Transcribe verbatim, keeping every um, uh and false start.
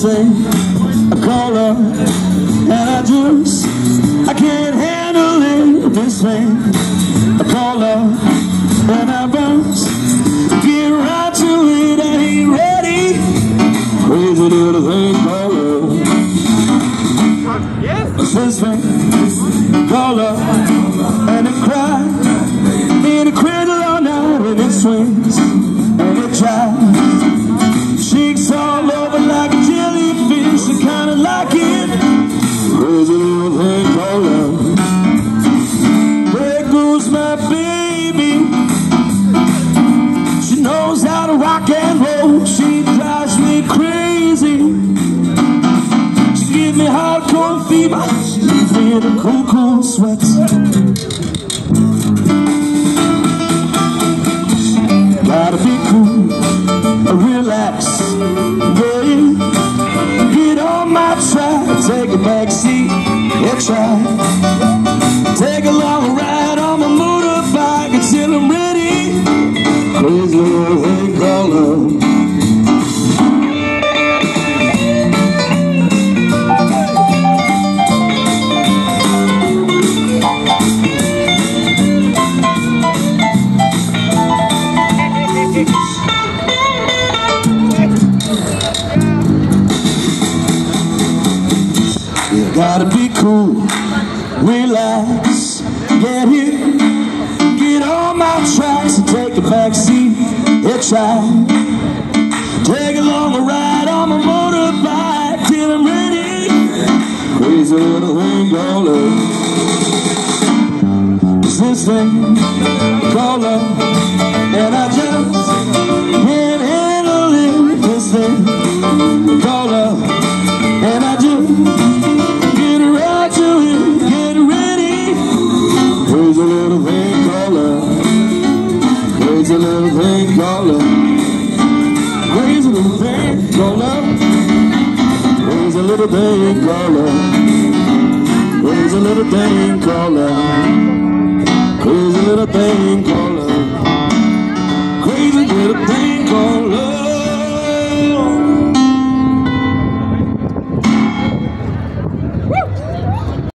thing I call love, and I just, I can't handle it. This thing I call love, and I bounce, get right to it, I ain't ready. Crazy little thing called love. This thing called love, and it cries in a cradle all night, and it swings and it jives, shakes all over like a jellyfish. I kinda like it. Crazy little thing called love. There goes my baby. She knows how to rock and roll. She drives me crazy. She gives me hardcore fever. She leaves me in a cool, cool sweat. Gotta be cool, relax, yeah. Get on my track, take a back seat, yeah, try. Take a long ride on my motorbike until I'm ready. Crazy little thing called love. You gotta be cool, relax, get here, get on my tracks and take a back seat, yeah, try. Take a long ride on my motorbike till I'm ready. Crazy little thing called love. It's this thing called love, and I just can't handle it. This thing called love, and I just get right to it, get ready. Crazy little thing called love. Crazy little thing called love. Crazy little thing called love. Crazy little thing called love. Crazy little thing called love. Crazy little thing called love.